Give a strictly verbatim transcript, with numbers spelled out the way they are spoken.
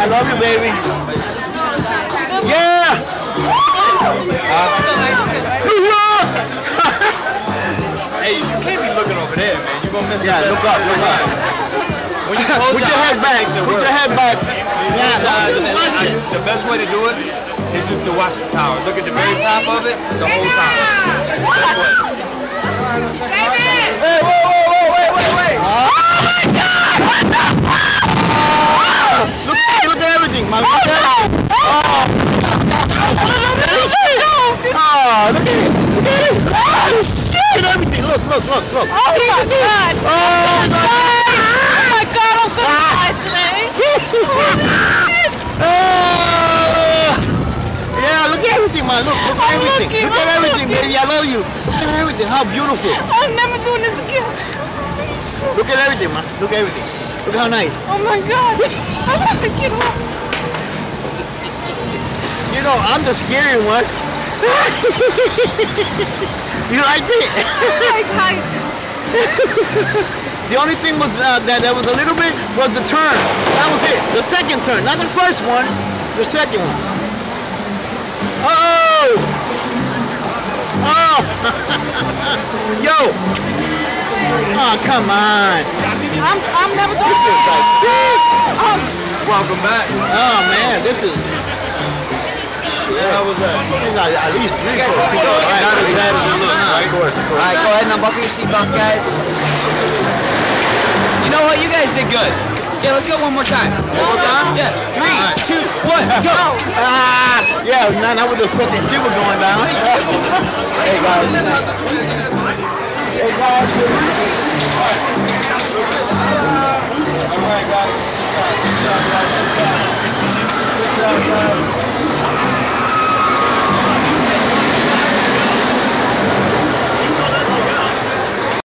I love you, baby. Yeah. New York. Hey, you can't be looking over there, man. You're gonna miss the Yeah, best look up, look up. When you close Put your head eyes, back. it makes it Put your worse. head back. Close Yeah, your eyes, don't and watch I- it. the best way to do it is just to watch the tower. Look at the very top of it the whole time. Best way. Hey, whoa, whoa, whoa, wait, wait, wait. Oh my God! What the fuck? Look, look at everything, man. Look at it. Oh, oh, look at it. Look at it. Oh, shit. Look at everything. Look, look, look, look. Oh my God! Oh, my God. Oh my God! I'm gonna die today. Oh. Yeah, look at everything, man. Look, look at I'm everything. looking, Look at I'm everything, looking. baby. I love you. Look at everything. How beautiful. I'm never doing this again. Look at everything, man. Look at everything. Look how nice. Oh my God! I'm about to get off. You know, I'm the scary one. You liked it? I like heights. The only thing was uh, that there was a little bit was the turn. That was it. The second turn, not the first one. The second one. Oh! Oh! Yo! Oh, come on. I'm I'm never doing This is this. like, Um, Welcome back. oh man, this is. Yeah, how was that? These are at least three, four people. All right, Not as bad as it looks, right? Of course, of course. All right, go ahead and unbuckle your seatbelts, guys. You know what? You guys did good. Yeah, let's go one more time. One more time? Yeah. Three, two, one, go. Ah, yeah, not, not with the fucking people going down. Hey guys. Hey guys.